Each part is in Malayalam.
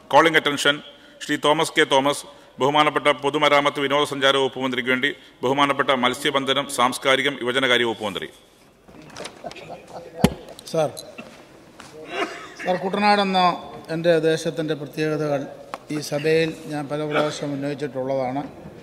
Calling attention Shri Thomas K Thomas, ബഹുമാനപ്പെട്ട പൊതുമരാമത്ത് വിനോദസഞ്ചാര വകുപ്പ് മന്ത്രിക്ക് വേണ്ടി ബഹുമാനപ്പെട്ട മത്സ്യബന്ധനം, സാംസ്കാരികം, യുവജനകാര്യ വകുപ്പ് മന്ത്രി. സാർ, കുട്ടനാടെന്ന എൻ്റെ ദേശത്തിൻ്റെ പ്രത്യേകതകൾ ഈ സഭയിൽ ഞാൻ പല പ്രാവശ്യം ഉന്നയിച്ചിട്ടുള്ളതാണ്.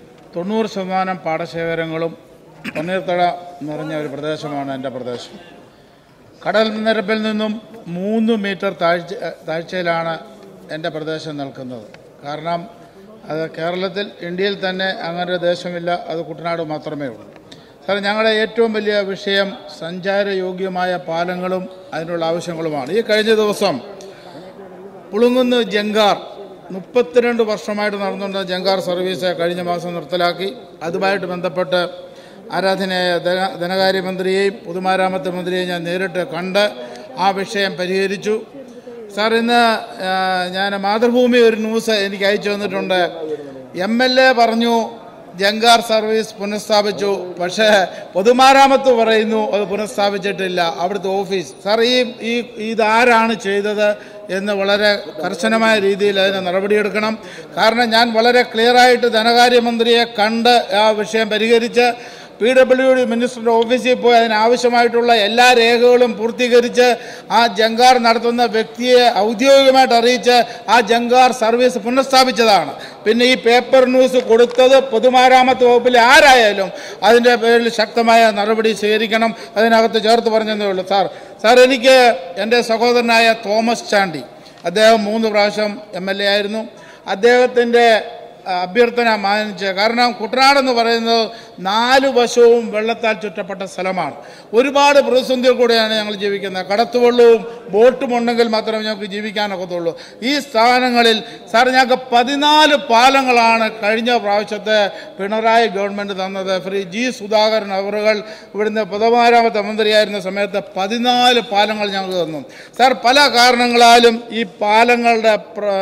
90% പാടശേഖരങ്ങളും തണ്ണീർത്തട നിറഞ്ഞ ഒരു പ്രദേശമാണ് എൻ്റെ പ്രദേശം. കടൽ നിരപ്പിൽ നിന്നും 3 മീറ്റർ താഴ്ചയിലാണ് എൻ്റെ പ്രദേശം നിൽക്കുന്നത്. കാരണം അത് കേരളത്തിൽ, ഇന്ത്യയിൽ തന്നെ അങ്ങനെ ഒരു ദേശമില്ല, അത് കുട്ടനാട് മാത്രമേ ഉള്ളൂ. സാർ, ഞങ്ങളുടെ ഏറ്റവും വലിയ വിഷയം സഞ്ചാരയോഗ്യമായ പാലങ്ങളും അതിനുള്ള ആവശ്യങ്ങളുമാണ്. ഈ കഴിഞ്ഞ ദിവസം പുളുങ്കുന്ന് ജങ്കാർ 32 വർഷമായിട്ട് നടന്നുകൊണ്ട ജങ്കാർ സർവീസ് കഴിഞ്ഞ മാസം നിർത്തലാക്കി. അതുമായിട്ട് ബന്ധപ്പെട്ട് ആരാധനയായ ധനകാര്യമന്ത്രിയെയും പൊതുമരാമത്ത് മന്ത്രിയെയും ഞാൻ നേരിട്ട് കണ്ട് ആ വിഷയം പരിഹരിച്ചു. സാർ, ഇന്ന് ഞാൻ മാതൃഭൂമി ഒരു ന്യൂസ് എനിക്ക് അയച്ചു തന്നിട്ടുണ്ട്. MLA പറഞ്ഞു ജങ്കാർ സർവീസ് പുനഃസ്ഥാപിച്ചു, പക്ഷേ പൊതുമരാമത്ത് പറയുന്നു അത് പുനഃസ്ഥാപിച്ചിട്ടില്ല, അവിടുത്തെ ഓഫീസ്. സാർ, ഇതാരാണ് ചെയ്തത് എന്ന് വളരെ കർശനമായ രീതിയിൽ അതിന് നടപടിയെടുക്കണം. കാരണം ഞാൻ വളരെ ക്ലിയറായിട്ട് ധനകാര്യമന്ത്രിയെ കണ്ട് ആ വിഷയം പരിഹരിച്ച് PWD മിനിസ്റ്ററുടെ ഓഫീസിൽ പോയി അതിനാവശ്യമായിട്ടുള്ള എല്ലാ രേഖകളും പൂർത്തീകരിച്ച് ആ ജങ്കാർ നടത്തുന്ന വ്യക്തിയെ ഔദ്യോഗികമായിട്ട് അറിയിച്ച് ആ ജങ്കാർ സർവീസ് പുനഃസ്ഥാപിച്ചതാണ്. പിന്നെ ഈ പേപ്പർ ന്യൂസ് കൊടുത്തത് പൊതുമരാമത്ത് വകുപ്പിലെ ആരായാലും അതിൻ്റെ പേരിൽ ശക്തമായ നടപടി സ്വീകരിക്കണം. അതിനകത്ത് ചേർത്ത് പറഞ്ഞതേ ഉള്ളൂ. സാർ, എനിക്ക് എൻ്റെ സഹോദരനായ തോമസ് ചാണ്ടി, അദ്ദേഹം 3 പ്രാവശ്യം MLA ആയിരുന്നു. അദ്ദേഹത്തിൻ്റെ അഭ്യർത്ഥന മാനിച്ച്, കാരണം കുട്ടനാടെന്ന് പറയുന്നത് 4 വശവും വെള്ളത്താൽ ചുറ്റപ്പെട്ട സ്ഥലമാണ്. ഒരുപാട് പ്രതിസന്ധികൾ കൂടെയാണ് ഞങ്ങൾ ജീവിക്കുന്നത്. കടത്തുവെള്ളവും ബോട്ടും ഉണ്ടെങ്കിൽ മാത്രമേ ഞങ്ങൾക്ക് ജീവിക്കാനൊക്കത്തുള്ളൂ. ഈ സ്ഥാനങ്ങളിൽ സാർ, ഞങ്ങൾക്ക് 14 പാലങ്ങളാണ് കഴിഞ്ഞ പ്രാവശ്യത്തെ പിണറായി ഗവൺമെൻറ് തന്നത്. G. സുധാകരൻ അവറുകൾ ഇവിടുന്ന് പൊതുമരാമത്ത് മന്ത്രിയായിരുന്ന സമയത്ത് 14 പാലങ്ങൾ ഞങ്ങൾക്ക് തന്നു. സാർ, പല കാരണങ്ങളാലും ഈ പാലങ്ങളുടെ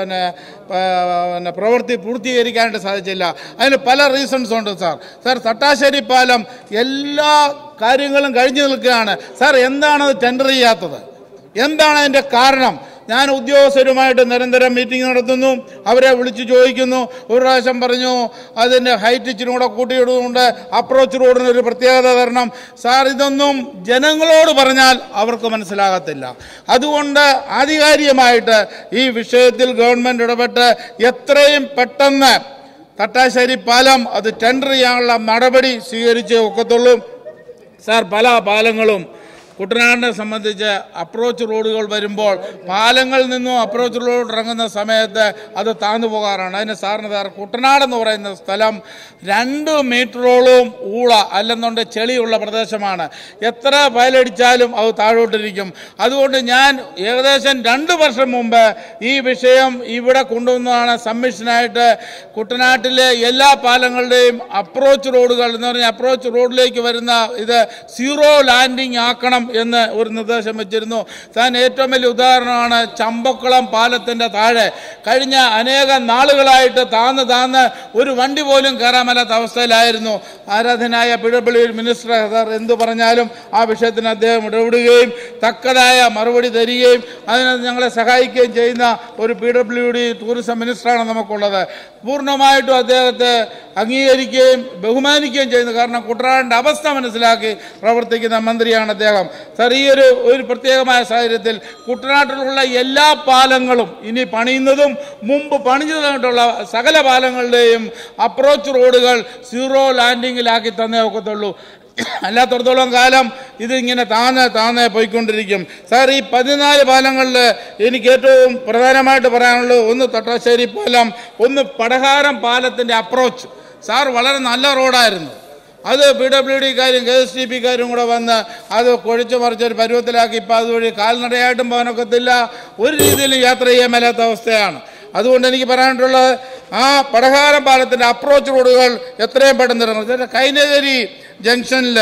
പ്രവൃത്തി പൂർത്തീകരിക്കാനായിട്ട് സാധിച്ചില്ല. അതിന് പല റീസൺസ് ഉണ്ട്. സാർ, തട്ടാശ്ശേരി പാലം എല്ലാ കാര്യങ്ങളും കഴിഞ്ഞു നിൽക്കുകയാണ്. സാർ, എന്താണത് ടെൻഡർ ചെയ്യാത്തത്? എന്താണ് അതിൻ്റെ കാരണം? ഞാൻ ഉദ്യോഗസ്ഥരുമായിട്ട് നിരന്തരം മീറ്റിംഗ് നടത്തുന്നു, അവരെ വിളിച്ചു ചോദിക്കുന്നു. ഒരു പ്രാവശ്യം പറഞ്ഞു അതിൻ്റെ ഹൈറ്റ് ഇച്ചിരി കൂടെ കൂട്ടിയിടുന്നുണ്ട്, അപ്രോച്ച് റോഡിനൊരു പ്രത്യേകത തരണം. സാർ, ഇതൊന്നും ജനങ്ങളോട് പറഞ്ഞാൽ അവർക്ക് മനസ്സിലാകത്തില്ല. അതുകൊണ്ട് ആധികാരികമായിട്ട് ഈ വിഷയത്തിൽ ഗവൺമെൻറ് ഇടപെട്ട് എത്രയും പെട്ടെന്ന് തട്ടാശ്ശേരി പാലം അത് ടെൻഡർ ചെയ്യാനുള്ള നടപടി സ്വീകരിച്ചേ ഒക്കത്തുള്ളൂ. സാർ, പല പാലങ്ങളും കുട്ടനാടിനെ സംബന്ധിച്ച് അപ്രോച്ച് റോഡുകൾ വരുമ്പോൾ പാലങ്ങളിൽ നിന്നും അപ്രോച്ച് റോഡ് ഇറങ്ങുന്ന സമയത്ത് അത് താഴ്ന്നു പോകാറാണ്. അതിന് സാർ, കുട്ടനാടെന്ന് പറയുന്ന സ്ഥലം 2 മീറ്ററോളം ഊള അല്ലെന്നുണ്ട് ചെളിയുള്ള പ്രദേശമാണ്. എത്ര വയലടിച്ചാലും അത് താഴോട്ടിരിക്കും. അതുകൊണ്ട് ഞാൻ ഏകദേശം 2 വർഷം മുമ്പ് ഈ വിഷയം ഇവിടെ കൊണ്ടുവന്നതാണ്. സബ്മിഷനായിട്ട് കുട്ടനാട്ടിലെ എല്ലാ പാലങ്ങളുടെയും അപ്രോച്ച് റോഡുകൾ എന്ന് പറഞ്ഞാൽ അപ്രോച്ച് റോഡിലേക്ക് വരുന്ന ഇത് 0 ലാൻഡിങ് ആക്കണം എന്ന് ഒരു നിർദ്ദേശം വെച്ചിരുന്നു. താൻ ഏറ്റവും വലിയ ഉദാഹരണമാണ് ചമ്പക്കുളം പാലത്തിൻ്റെ താഴെ കഴിഞ്ഞ അനേകം നാളുകളായിട്ട് താന്ന് ഒരു വണ്ടി പോലും കയറാൻ മേലാത്ത അവസ്ഥയിലായിരുന്നു. ആരാധനായ PWD മിനിസ്റ്റർ എന്തു പറഞ്ഞാലും ആ വിഷയത്തിന് അദ്ദേഹം ഇടപെടുകയും തക്കതായ മറുപടി തരികയും അതിനകത്ത് ഞങ്ങളെ സഹായിക്കുകയും ചെയ്യുന്ന ഒരു PWD ടൂറിസം മിനിസ്റ്ററാണ് നമുക്കുള്ളത്. പൂർണ്ണമായിട്ടും അദ്ദേഹത്തെ അംഗീകരിക്കുകയും ബഹുമാനിക്കുകയും ചെയ്യുന്നു. കാരണം കുട്ടനാടിൻ്റെ അവസ്ഥ മനസ്സിലാക്കി പ്രവർത്തിക്കുന്ന മന്ത്രിയാണ് അദ്ദേഹം. സാർ, ഈ ഒരു പ്രത്യേകമായ സാഹചര്യത്തിൽ കുട്ടനാട്ടിലുള്ള എല്ലാ പാലങ്ങളും ഇനി പണിയുന്നതും മുമ്പ് പണിഞ്ഞതായിട്ടുള്ള സകല പാലങ്ങളുടെയും അപ്രോച്ച് റോഡുകൾ 0 ലാൻഡിങ്ങിലാക്കി തന്നേ ഒക്കത്തുള്ളൂ. അല്ലാത്തടത്തോളം കാലം ഇതിങ്ങനെ താന്ന് പോയിക്കൊണ്ടിരിക്കും. സാർ, ഈ 14 പാലങ്ങളിൽ എനിക്ക് ഏറ്റവും പ്രധാനമായിട്ട് പറയാനുള്ളത് ഒന്ന് തട്ടാശ്ശേരി പാലം, ഒന്ന് പടഹാരം പാലത്തിൻ്റെ അപ്രോച്ച്. സാർ, വളരെ നല്ല റോഡായിരുന്നു. അത് PWDക്കാരും KSTPക്കാരും കൂടെ വന്ന് അത് കൊഴിച്ചു മറിച്ചൊരു പരുവത്തിലാക്കി. ഇപ്പം അതുവഴി കാൽനടയായിട്ടും പോകാനൊക്കത്തില്ല, ഒരു രീതിയിലും യാത്ര ചെയ്യാൻ മേലാത്ത അവസ്ഥയാണ്. അതുകൊണ്ട് എനിക്ക് പറയാനായിട്ടുള്ളത് ആ പടഹാരം പാലത്തിൻ്റെ അപ്രോച്ച് റോഡുകൾ എത്രയും പെട്ടെന്ന് ഇറങ്ങും. കൈനഗരി ജംഗ്ഷനിൽ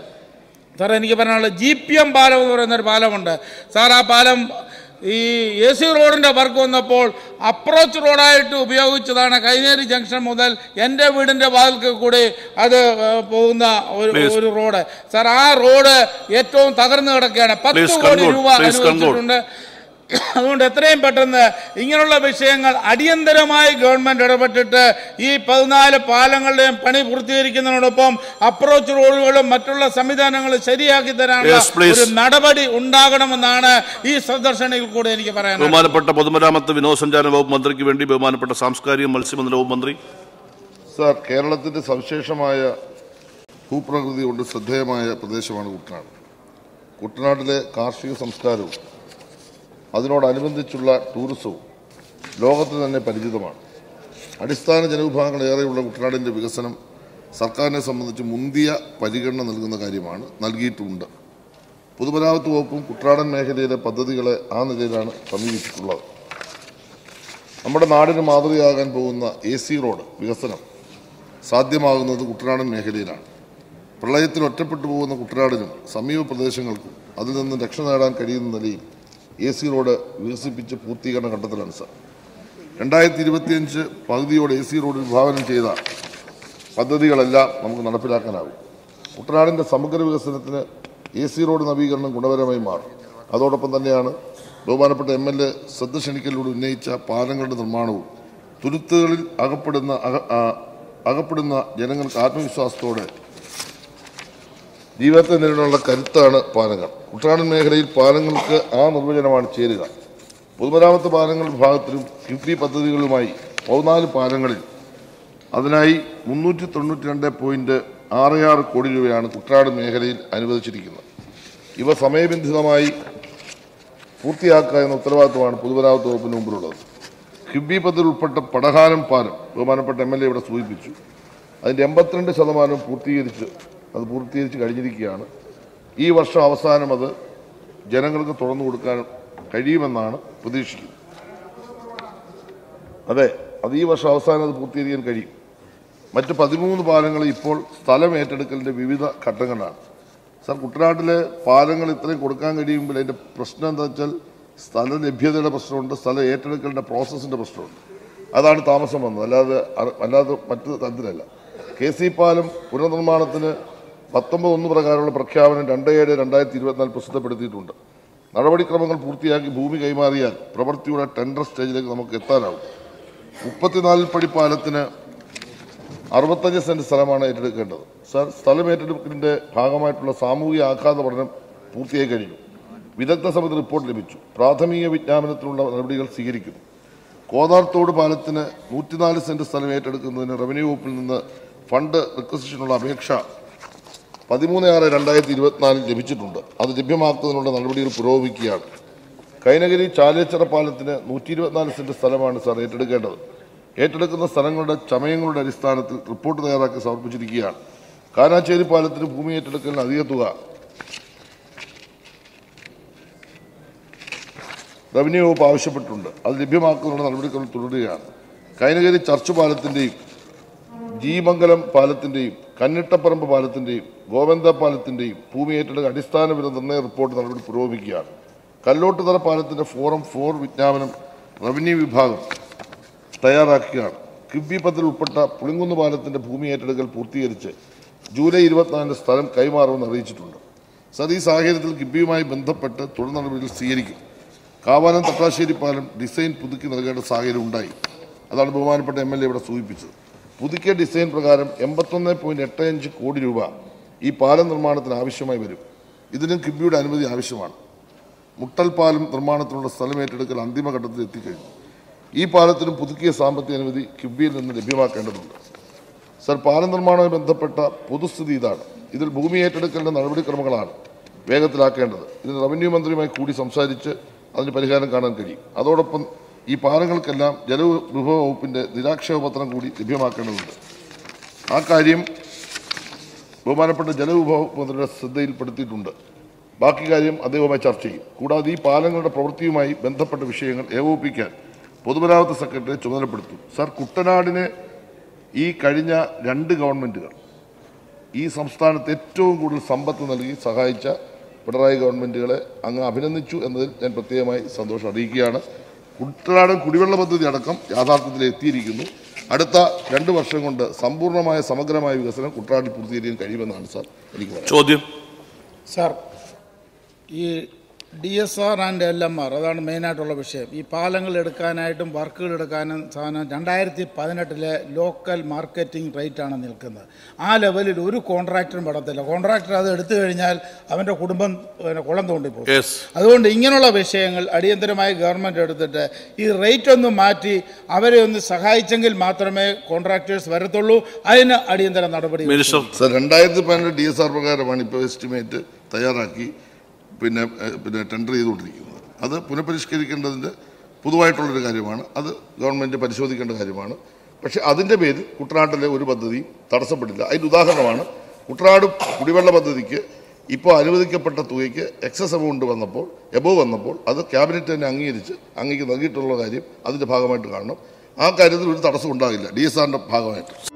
സാർ എനിക്ക് പറയാനുള്ളത് GPM പാലം എന്ന് പറയുന്നൊരു പാലമുണ്ട്. സാർ, ആ പാലം ഈ AC റോഡിൻ്റെ വർക്ക് വന്നപ്പോൾ അപ്രോച്ച് റോഡായിട്ട് ഉപയോഗിച്ചതാണ്. കൈനേരി ജംഗ്ഷൻ മുതൽ എൻ്റെ വീടിൻ്റെ വാതിൽക്ക് കൂടി അത് പോകുന്ന ഒരു റോഡ്. സാർ, ആ റോഡ് ഏറ്റവും തകർന്നു കിടക്കുകയാണ്. 10 കോടി രൂപ അനുവദിച്ചിട്ടുണ്ട്. അതുകൊണ്ട് എത്രയും പെട്ടെന്ന് ഇങ്ങനെയുള്ള വിഷയങ്ങൾ അടിയന്തരമായി ഗവൺമെന്റ് ഇടപെട്ടിട്ട് ഈ 14 പാലങ്ങളുടെയും പണി പൂർത്തീകരിക്കുന്നതിനോടൊപ്പം അപ്രോച്ച് റോഡുകളും മറ്റുള്ള സംവിധാനങ്ങളും ശരിയാക്കി തരാനുള്ള ഒരു നടപടി ഉണ്ടാകണമെന്നാണ് ഈ സന്ദർശനത്തിൽ കൂടെ എനിക്ക് പറയാൻ. ബഹുമാനപ്പെട്ട പൊതുമരാമത്ത് വിനോദസഞ്ചാര വകുപ്പ് മന്ത്രിക്ക് വേണ്ടി ബഹുമാനപ്പെട്ട സാംസ്കാരിക മത്സ്യബന്ധന വകുപ്പ് മന്ത്രി. സാർ, കേരളത്തിന്റെ സവിശേഷമായ ഭൂപ്രകൃതി കൊണ്ട് ശ്രദ്ധേയമായ പ്രദേശമാണ് കുട്ടനാട്. കുട്ടനാട്ടിലെ കാർഷിക സംസ്കാരവും അതിനോടനുബന്ധിച്ചുള്ള ടൂറിസവും ലോകത്തിന് തന്നെ പരിചിതമാണ്. അടിസ്ഥാന ജനവിഭാഗങ്ങൾ ഏറെയുള്ള കുട്ടനാടിൻ്റെ വികസനം സർക്കാരിനെ സംബന്ധിച്ച് മുന്തിയ പരിഗണന നൽകുന്ന കാര്യമാണ്, നൽകിയിട്ടുമുണ്ട്. പൊതുമരാമത്ത് വകുപ്പും കുട്ടനാടൻ മേഖലയിലെ പദ്ധതികളെ ആ നിലയിലാണ് സമീപിച്ചിട്ടുള്ളത്. നമ്മുടെ നാടിന് മാതൃകയാകാൻ പോകുന്ന AC റോഡ് വികസനം സാധ്യമാകുന്നത് കുട്ടനാടൻ മേഖലയിലാണ്. പ്രളയത്തിൽ ഒറ്റപ്പെട്ടു പോകുന്ന കുട്ടനാടിനും സമീപ പ്രദേശങ്ങൾക്കും അതിൽ നിന്ന് രക്ഷ നേടാൻ കഴിയുന്ന നിലയിൽ AC റോഡ് വികസിപ്പിച്ച് പൂർത്തീകരണ ഘട്ടത്തിലാണ് സാർ. 2025 പകുതിയോടെ AC റോഡ് വിഭാവനം ചെയ്ത പദ്ധതികളെല്ലാം നമുക്ക് നടപ്പിലാക്കാനാകും. കുട്ടനാടിൻ്റെ സമഗ്ര വികസനത്തിന് AC റോഡ് നവീകരണം ഗുണപരമായി മാറും. അതോടൊപ്പം തന്നെയാണ് ബഹുമാനപ്പെട്ട MLA ശ്രദ്ധ ക്ഷണിക്കലിലൂടെ ഉന്നയിച്ച പാലങ്ങളുടെ നിർമ്മാണവും തുരുത്തുകളിൽ അകപ്പെടുന്ന ജനങ്ങൾക്ക് ആത്മവിശ്വാസത്തോടെ ജീവിതത്തെ നേരിടാനുള്ള കരുത്താണ് പാലങ്ങൾ. കുട്ടനാടൻ മേഖലയിൽ പാലങ്ങൾക്ക് ആ നിർവചനമാണ് ചേരുക. പൊതുമരാമത്ത് പാലങ്ങൾ വിഭാഗത്തിലും കിഫ്ബി പദ്ധതികളുമായി 14 പാലങ്ങളിൽ അതിനായി 392.66 കോടി രൂപയാണ് കുട്ടനാട് മേഖലയിൽ അനുവദിച്ചിരിക്കുന്നത്. ഇവ സമയബന്ധിതമായി പൂർത്തിയാക്കുക എന്ന ഉത്തരവാദിത്വമാണ് പൊതുമരാമത്ത് വകുപ്പിന് മുമ്പിലുള്ളത്. കിഫ്ബി പദ്ധതി ഉൾപ്പെട്ട പടഹാരം പാലം ബഹുമാനപ്പെട്ട MLA ഇവിടെ സൂചിപ്പിച്ചു. അതിൻ്റെ 82% പൂർത്തീകരിച്ച് കഴിഞ്ഞിരിക്കുകയാണ്. ഈ വർഷം അവസാനം അത് ജനങ്ങൾക്ക് തുറന്നു കൊടുക്കാൻ കഴിയുമെന്നാണ് പ്രതീക്ഷിക്കുന്നത്. അതെ, അത് ഈ വർഷം അവസാനം അത് പൂർത്തീകരിക്കാൻ കഴിയും. മറ്റ് 13 പാലങ്ങൾ ഇപ്പോൾ സ്ഥലം ഏറ്റെടുക്കലിൻ്റെ വിവിധ ഘട്ടങ്ങളാണ്. സാർ, കുട്ടനാട്ടിലെ പാലങ്ങൾ ഇത്രയും കൊടുക്കാൻ കഴിയുമ്പോൾ അതിൻ്റെ പ്രശ്നം എന്താ വെച്ചാൽ സ്ഥല ലഭ്യതയുടെ പ്രശ്നമുണ്ട്, സ്ഥലം ഏറ്റെടുക്കലിൻ്റെ പ്രോസസ്സിൻ്റെ പ്രശ്നമുണ്ട്. അതാണ് താമസം വന്നത്, അല്ലാതെ മറ്റ് തരത്തിലല്ല. KC പാലം പുനർനിർമ്മാണത്തിന് 19(1) പ്രകാരമുള്ള പ്രഖ്യാപനം 2/7/2024 പ്രസിദ്ധപ്പെടുത്തിയിട്ടുണ്ട്. നടപടിക്രമങ്ങൾ പൂർത്തിയാക്കി ഭൂമി കൈമാറിയാൽ പ്രവൃത്തിയുടെ ടെൻഡർ സ്റ്റേജിലേക്ക് നമുക്ക് എത്താനാവും. 34 പടി പാലത്തിന് 65 സെന്റ് സ്ഥലമാണ് ഏറ്റെടുക്കേണ്ടത്. സാർ, സ്ഥലം ഏറ്റെടുക്കലിൻ്റെ ഭാഗമായിട്ടുള്ള സാമൂഹിക ആഘാത പഠനം പൂർത്തിയായി കഴിഞ്ഞു. വിദഗ്ധ സമിതി റിപ്പോർട്ട് ലഭിച്ചു. പ്രാഥമിക വിജ്ഞാപനത്തിനുള്ള നടപടികൾ സ്വീകരിക്കുന്നു. കോതാർത്തോട് പാലത്തിന് 104 സെന്റ് സ്ഥലം ഏറ്റെടുക്കുന്നതിന് റവന്യൂ വകുപ്പിൽ നിന്ന് ഫണ്ട് റിക്വസിഷനുള്ള അപേക്ഷ 13/6/2024 ലഭിച്ചിട്ടുണ്ട്. അത് ലഭ്യമാക്കുന്നതിനുള്ള നടപടികൾ പുരോഗമിക്കുകയാണ്. കൈനഗിരി ചാലേച്ചിറ പാലത്തിന് 124 സെന്റ് സ്ഥലമാണ് സാർ ഏറ്റെടുക്കേണ്ടത്. ഏറ്റെടുക്കുന്ന സ്ഥലങ്ങളുടെ ചമയങ്ങളുടെ അടിസ്ഥാനത്തിൽ റിപ്പോർട്ട് തയ്യാറാക്കി സമർപ്പിച്ചിരിക്കുകയാണ്. കാനാച്ചേരി പാലത്തിന് ഭൂമി ഏറ്റെടുക്കലിന് അധിക തുക റവന്യൂ വകുപ്പ് ആവശ്യപ്പെട്ടിട്ടുണ്ട്. അത് ലഭ്യമാക്കുന്നതിനുള്ള നടപടികൾ തുടരുകയാണ്. കൈനഗിരി ചർച്ച് പാലത്തിൻ്റെയും ജീമംഗലം പാലത്തിൻ്റെയും കന്നിട്ടപ്പറമ്പ് പാലത്തിൻ്റെയും ഗോവന്ദ പാലത്തിൻ്റെയും ഭൂമി ഏറ്റെടുക്കൽ അടിസ്ഥാന വില നിർണ്ണയ റിപ്പോർട്ട് നടപടി പുരോഗമിക്കുകയാണ്. കല്ലോട്ടുതറ പാലത്തിൻ്റെ ഫോറം 4 വിജ്ഞാപനം റവന്യൂ വിഭാഗം തയ്യാറാക്കുകയാണ്. കിഫ്ബി പദ്ധതി ഉൾപ്പെട്ട പുളിങ്കുന്ന് പാലത്തിൻ്റെ ഭൂമി ഏറ്റെടുക്കൽ പൂർത്തീകരിച്ച് ജൂലൈ 24 സ്ഥലം കൈമാറുമെന്ന് അറിയിച്ചിട്ടുണ്ട്. സാർ, ഈ സാഹചര്യത്തിൽ കിഫ്ബിയുമായി ബന്ധപ്പെട്ട് തുടർ നടപടികൾ സ്വീകരിക്കും. കാവാലം തട്ടാശ്ശേരി പാലം ഡിസൈൻ പുതുക്കി നൽകേണ്ട സാഹചര്യം ഉണ്ടായി. അതാണ് ബഹുമാനപ്പെട്ട MLA ഇവിടെ സൂചിപ്പിച്ചത്. പുതുക്കിയ ഡിസൈൻ പ്രകാരം 81.85 കോടി രൂപ ഈ പാലം നിർമ്മാണത്തിന് ആവശ്യമായി വരും. ഇതിനും കിഫ്ബിയുടെ അനുമതി ആവശ്യമാണ്. മുട്ടൽ പാലം നിർമ്മാണത്തിനുള്ള സ്ഥലം ഏറ്റെടുക്കൽ അന്തിമഘട്ടത്തിൽ എത്തിക്കഴിഞ്ഞു. ഈ പാലത്തിനും പുതുക്കിയ സാമ്പത്തിക അനുമതി കിഫ്ബിയിൽ നിന്ന് ലഭ്യമാക്കേണ്ടതുണ്ട്. സർ, പാലം നിർമ്മാണവുമായി ബന്ധപ്പെട്ട പൊതുസ്ഥിതി ഇതാണ്. ഇതിൽ ഭൂമി ഏറ്റെടുക്കലിൻ്റെ നടപടിക്രമങ്ങളാണ് വേഗത്തിലാക്കേണ്ടത്. ഇതിന് റവന്യൂ മന്ത്രിയുമായി കൂടി സംസാരിച്ച് അതിന് പരിഹാരം കാണാൻ കഴിയും. അതോടൊപ്പം ഈ പാലങ്ങൾക്കെല്ലാം ജലവിഭവ വകുപ്പിൻ്റെ നിരാക്ഷേപ പത്രം കൂടി ലഭ്യമാക്കേണ്ടതുണ്ട്. ആ കാര്യം ബഹുമാനപ്പെട്ട ജലവിഭവ മന്ത്രിയുടെ ശ്രദ്ധയിൽപ്പെടുത്തിയിട്ടുണ്ട്. ബാക്കി കാര്യം അദ്ദേഹവുമായി ചർച്ച ചെയ്യും. കൂടാതെ ഈ പാലങ്ങളുടെ പ്രവൃത്തിയുമായി ബന്ധപ്പെട്ട വിഷയങ്ങൾ ഏകോപിപ്പിക്കാൻ പൊതുമരാമത്ത് സെക്രട്ടറിയെ ചുമതലപ്പെടുത്തും. സാർ, കുട്ടനാടിന് ഈ കഴിഞ്ഞ 2 ഗവൺമെൻറ്റുകൾ ഈ സംസ്ഥാനത്ത് ഏറ്റവും കൂടുതൽ സമ്പത്ത് നൽകി സഹായിച്ച പിണറായി ഗവൺമെൻറ്റുകളെ അങ്ങ് അഭിനന്ദിച്ചു എന്നതിൽ ഞാൻ പ്രത്യേകമായി സന്തോഷം അറിയിക്കുകയാണ്. കുട്ടനാടൻ കുടിവെള്ള പദ്ധതി അടക്കം യാഥാർത്ഥ്യത്തിൽ എത്തിയിരിക്കുന്നു. അടുത്ത 2 വർഷം കൊണ്ട് സമ്പൂർണ്ണമായ സമഗ്രമായ വികസനം കുട്ടനാട്ടിൽ പൂർത്തീകരിക്കാൻ കഴിയുമെന്നാണ് സാർ എനിക്ക് പറയാം. ചോദ്യം. സാർ, ഈ DSR ആൻഡ് LMR അതാണ് മെയിനായിട്ടുള്ള വിഷയം. ഈ പാലങ്ങൾ എടുക്കാനായിട്ടും വർക്കുകൾ എടുക്കാനും സാധനം 2018 ലോക്കൽ മാർക്കറ്റിംഗ് റേറ്റാണ് നിൽക്കുന്നത്. ആ ലെവലിൽ ഒരു കോൺട്രാക്ടറും പെടത്തില്ല. കോൺട്രാക്ടർ അത് എടുത്തു കഴിഞ്ഞാൽ അവൻ്റെ കുടുംബം കുളം തോണ്ടിപ്പോകും. അതുകൊണ്ട് ഇങ്ങനെയുള്ള വിഷയങ്ങൾ അടിയന്തരമായി ഗവൺമെൻറ് എടുത്തിട്ട് ഈ റേറ്റ് ഒന്ന് മാറ്റി അവരെ ഒന്ന് സഹായിച്ചെങ്കിൽ മാത്രമേ കോൺട്രാക്ടേഴ്സ് വരത്തുള്ളൂ. അതിന് അടിയന്തര നടപടി. 2018 DSR പ്രകാരമാണ് ഇപ്പോൾ എസ്റ്റിമേറ്റ് തയ്യാറാക്കി പിന്നെ ടെൻഡർ ചെയ്തുകൊണ്ടിരിക്കുന്നത്. അത് പുനഃപരിഷ്കരിക്കേണ്ടതിൻ്റെ പൊതുവായിട്ടുള്ളൊരു കാര്യമാണ്. അത് ഗവൺമെൻറ് പരിശോധിക്കേണ്ട കാര്യമാണ്. പക്ഷേ അതിൻ്റെ പേരിൽ കുട്ടനാട്ടിലെ ഒരു പദ്ധതി തടസ്സപ്പെട്ടില്ല. അതിൻ്റെ ഉദാഹരണമാണ് കുട്ടനാട് കുടിവെള്ള പദ്ധതിക്ക് ഇപ്പോൾ അനുവദിക്കപ്പെട്ട തുകയ്ക്ക് എക്സസ് എമൗണ്ട് വന്നപ്പോൾ അത് ക്യാബിനറ്റ് തന്നെ അങ്ങേക്ക് നൽകിയിട്ടുള്ള കാര്യം അതിൻ്റെ ഭാഗമായിട്ട് കാണണം. ആ കാര്യത്തിൽ ഒരു തടസ്സം ഉണ്ടാകില്ല DSRന്റെ ഭാഗമായിട്ട്.